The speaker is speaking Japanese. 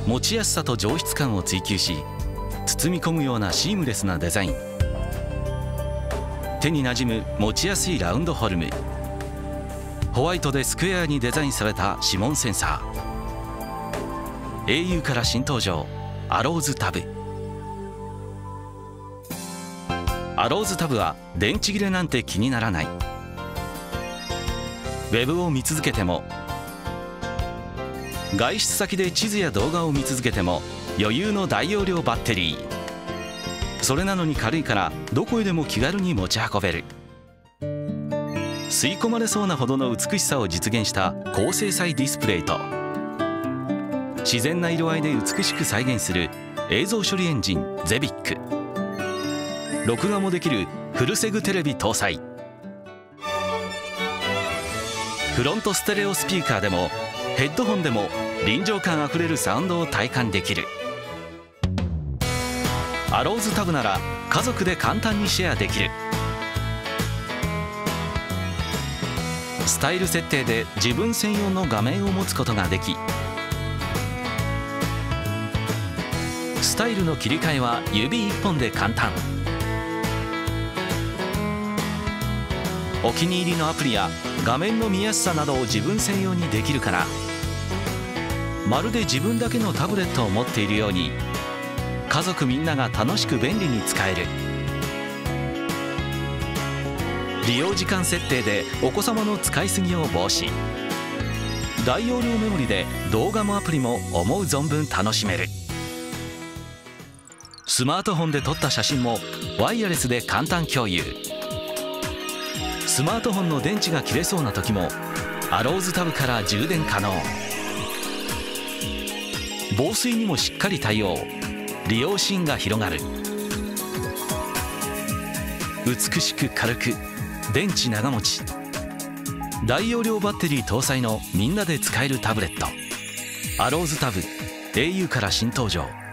持ちやすさと上質感を追求し、包み込むようなシームレスなデザイン、手になじむ持ちやすいラウンドフォルム、ホワイトでスクエアにデザインされた指紋センサー、 au から新登場アローズタブ。アローズタブは電池切れなんて気にならない。ウェブを見続けても、外出先で地図や動画を見続けても余裕の大容量バッテリー。それなのに軽いからどこへでも気軽に持ち運べる。吸い込まれそうなほどの美しさを実現した高精細ディスプレイと、自然な色合いで美しく再現する映像処理エンジン ZEBIC。 録画もできるフルセグテレビ搭載。フロントステレオスピーカーでもヘッドホンでも臨場感あふれるサウンドを体感できる。アローズタブなら家族で簡単にシェアできる。スタイル設定で自分専用の画面を持つことができ、スタイルの切り替えは指1本で簡単。お気に入りのアプリや画面の見やすさなどを自分専用にできるから、まるで自分だけのタブレットを持っているように家族みんなが楽しく便利に使える。利用時間設定でお子様の使いすぎを防止。大容量メモリで動画もアプリも思う存分楽しめる。スマートフォンで撮った写真もワイヤレスで簡単共有。スマートフォンの電池が切れそうな時もアローズタブから充電可能。防水にもしっかり対応。利用シーンが広がる。美しく軽く、電池長持ち、大容量バッテリー搭載のみんなで使えるタブレット。アローズタブ au から新登場。